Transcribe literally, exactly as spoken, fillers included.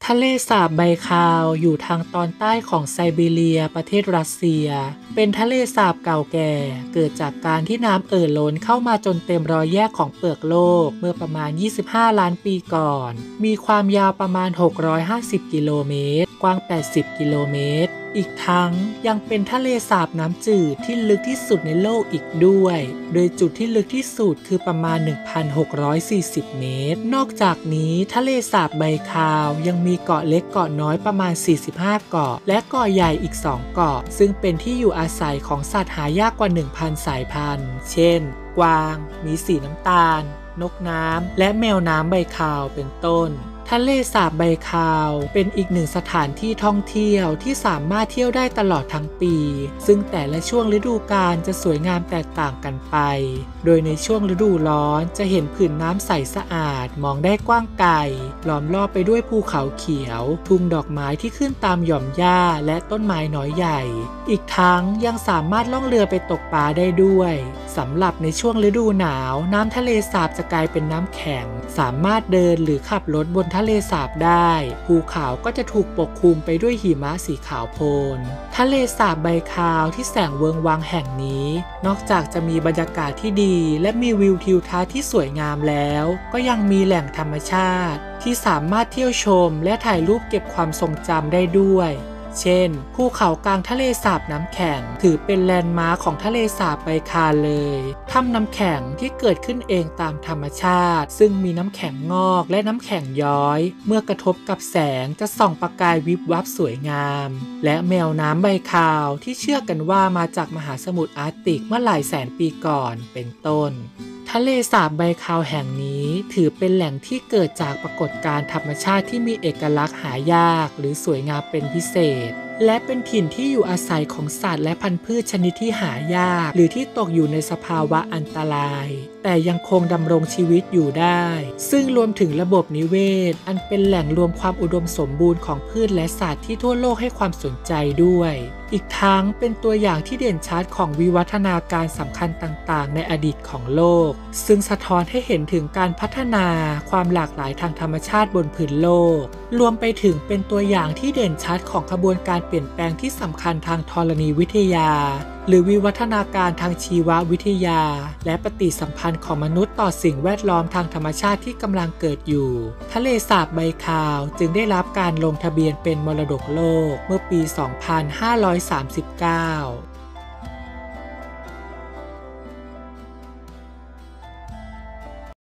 ทะเลสาบไบคาลอยู่ทางตอนใต้ของไซบีเรียประเทศรัสเซียเป็นทะเลสาบเก่าแก่เกิดจากการที่น้ำเอ่อล้นเข้ามาจนเต็มรอยแยกของเปลือกโลกเมื่อประมาณยี่สิบห้าล้านปีก่อนมีความยาวประมาณหกร้อยห้าสิบกิโลเมตรกว้างแปดสิบกิโลเมตรอีกทั้งยังเป็นทะเลสาบน้ำจืดที่ลึกที่สุดในโลกอีกด้วยโดยจุดที่ลึกที่สุดคือประมาณ หนึ่งพันหกร้อยสี่สิบ เมตรนอกจากนี้ทะเลสาบไบคาลยังมีเกาะเล็กเกาะน้อยประมาณสี่สิบห้าเกาะและเกาะใหญ่อีกสองเกาะซึ่งเป็นที่อยู่อาศัยของสัตว์หายากกว่า หนึ่งพัน สายพันธุ์เช่นกวางหมีสีน้ำตาลนกน้ำและแมวน้ำไบคาลเป็นต้นทะเลสาบไบคาลเป็นอีกหนึ่งสถานที่ท่องเที่ยวที่สามารถเที่ยวได้ตลอดทั้งปีซึ่งแต่ละช่วงฤดูกาลจะสวยงามแตกต่างกันไปโดยในช่วงฤดูร้อนจะเห็นผืนน้ำใสสะอาดมองได้กว้างไกลล้อมรอบไปด้วยภูเขาเขียวทุ่งดอกไม้ที่ขึ้นตามหย่อมหญ้าและต้นไม้น้อยใหญ่อีกทั้งยังสามารถล่องเรือไปตกปลาได้ด้วยสำหรับในช่วงฤดูหนาวน้ำทะเลสาบจะกลายเป็นน้ำแข็งสามารถเดินหรือขับรถบนทะเลสาบได้ภูเขาก็จะถูกปกคลุมไปด้วยหิมะสีขาวโพลนทะเลสาบไบคาลที่แสงเวิงวางแห่งนี้นอกจากจะมีบรรยากาศที่ดีและมีวิวทิวทัศน์ที่สวยงามแล้วก็ยังมีแหล่งธรรมชาติที่สามารถเที่ยวชมและถ่ายรูปเก็บความทรงจำได้ด้วยเช่นภูเขากลางทะเลสาบน้ำแข็งถือเป็นแลนด์มาร์คของทะเลสาบไบคาลเลยถ้ำน้ำแข็งที่เกิดขึ้นเองตามธรรมชาติซึ่งมีน้ำแข็งงอกและน้ำแข็งย้อยเมื่อกระทบกับแสงจะส่องประกายวิบวับสวยงามและแมวน้ำไบคาลที่เชื่อกันว่ามาจากมหาสมุทรอาร์กติกเมื่อหลายแสนปีก่อนเป็นต้นทะเลสาบไบคาลแห่งนี้ถือเป็นแหล่งที่เกิดจากปรากฏการณ์ธรรมชาติที่มีเอกลักษณ์หายากหรือสวยงามเป็นพิเศษและเป็นถิ่นที่อยู่อาศัยของสัตว์และพันธุ์พืชชนิดที่หายากหรือที่ตกอยู่ในสภาวะอันตรายแต่ยังคงดำรงชีวิตอยู่ได้ซึ่งรวมถึงระบบนิเวศอันเป็นแหล่งรวมความอุดมสมบูรณ์ของพืชและสัตว์ที่ทั่วโลกให้ความสนใจด้วยอีกทั้งเป็นตัวอย่างที่เด่นชัดของวิวัฒนาการสำคัญต่างๆในอดีตของโลกซึ่งสะท้อนให้เห็นถึงการพัฒนาความหลากหลายทางธรรมชาติบนพื้นโลกรวมไปถึงเป็นตัวอย่างที่เด่นชัดของกระบวนการเปลี่ยนแปลงที่สำคัญทางธรณีวิทยาหรือวิวัฒนาการทางชีววิทยาและปฏิสัมพันธ์ของมนุษย์ต่อสิ่งแวดล้อมทางธรรมชาติที่กำลังเกิดอยู่ทะเลสาบไบคาลจึงได้รับการลงทะเบียนเป็นมรดกโลกเมื่อปี สองพันห้าร้อยสามสิบเก้า